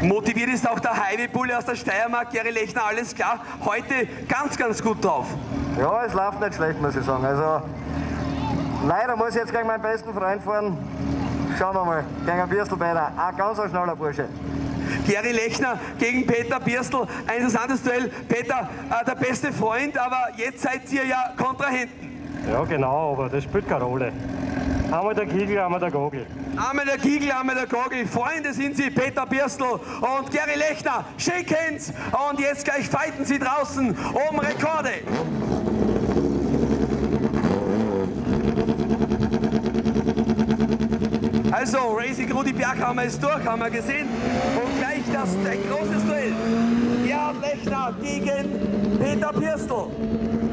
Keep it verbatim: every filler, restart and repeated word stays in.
Motiviert ist auch der Highway-Bulli aus der Steiermark, Gary Lechner, alles klar. Heute ganz, ganz gut drauf. Ja, es läuft nicht schlecht, muss ich sagen. Also, leider muss ich jetzt gegen meinen besten Freund fahren. Schauen wir mal, gegen einen Birstelbeiner. Ein ganz ein schneller Bursche. Gary Lechner gegen Peter Birstl, ein interessantes Duell. Peter, äh, der beste Freund, aber jetzt seid ihr ja Kontrahenten. Ja, genau, aber das spielt keine Rolle. Einmal der Kiegel, einmal der Gogel. Einmal der Kiegel, einmal der Gogel. Freunde sind sie, Peter Birstl und Gary Lechner. Shake hands und jetzt gleich fighten sie draußen um Rekorde. Also, Racing Rudi Berghammer ist durch, haben wir gesehen. Und gleich das ein großes Duell. Gerhard Lechner gegen Peter Birstl.